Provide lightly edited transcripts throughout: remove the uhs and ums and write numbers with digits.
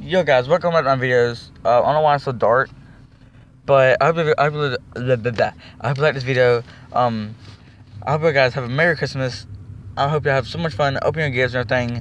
Yo guys, welcome back to my videos. I don't know why it's so dark, but I hope you like this video. I hope you guys have a Merry Christmas. I hope you have so much fun opening your gifts and everything.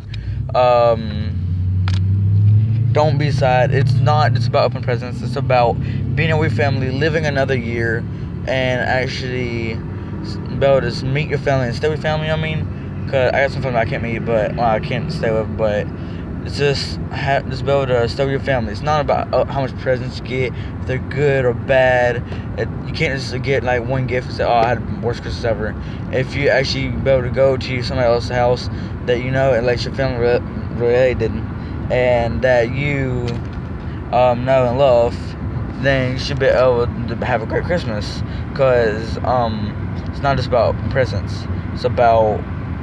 Don't be sad. It's not just about opening presents. It's about being with your family, living another year, and actually be able to meet your family and stay with family. Cause I got some family I can't meet, but I can't stay with, but. It's just be able to stay with your family. It's not about how much presents you get, if they're good or bad. You can't just get like one gift and say, "Oh, I had the worst Christmas ever." If you actually be able to go to somebody else's house that you know and like your family related, and that you know and love, then you should be able to have a great Christmas. Cause it's not just about presents. It's about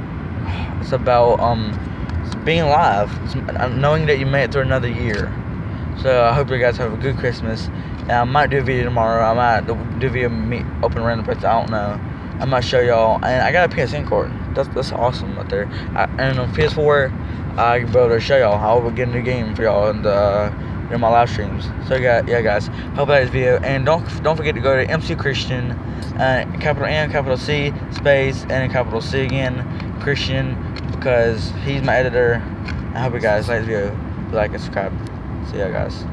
being alive, knowing that you made it through another year. So I hope you guys have a good Christmas. And I might do a video tomorrow. I might do a video of me opening random presents. I don't know. I might show y'all. And I got a PSN card. That's awesome right there. And on PS4, I can be able to show y'all how we'll get a new game for y'all in my live streams. So yeah, guys. Hope you like this video. And don't forget to go to MC Christian, capital M, capital C, space, and capital C again, Christian. Because he's my editor. I hope you guys like this video. Like and subscribe. See ya, guys.